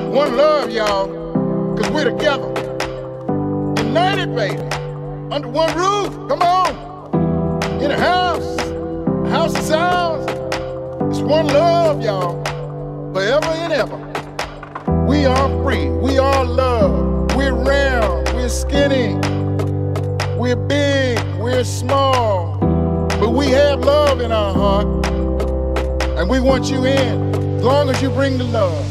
One love, y'all, because we're together. United, baby. Under one roof. Come on. In a house is ours. It's one love, y'all. Forever and ever. We are free. We are love. We're round. We're skinny. We're big. We're small. But we have love in our heart. And we want you in, as long as you bring the love.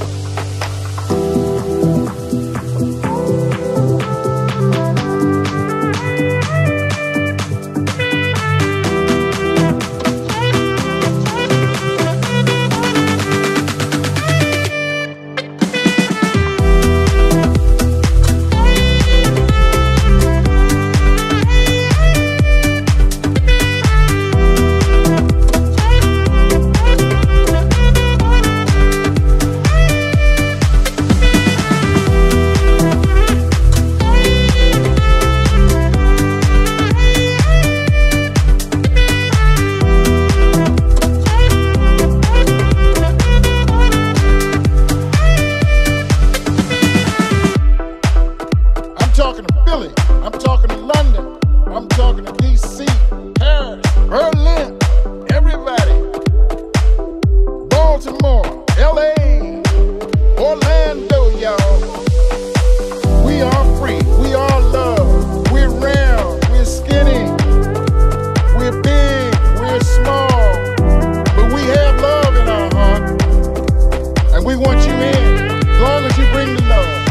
I'm talking to Philly, I'm talking to London, I'm talking to DC, Paris, Berlin, everybody. Baltimore, LA, Orlando, y'all. We are free, we are love, we're round, we're skinny, we're big, we're small, but we have love in our heart, and we want you in, as long as you bring the love.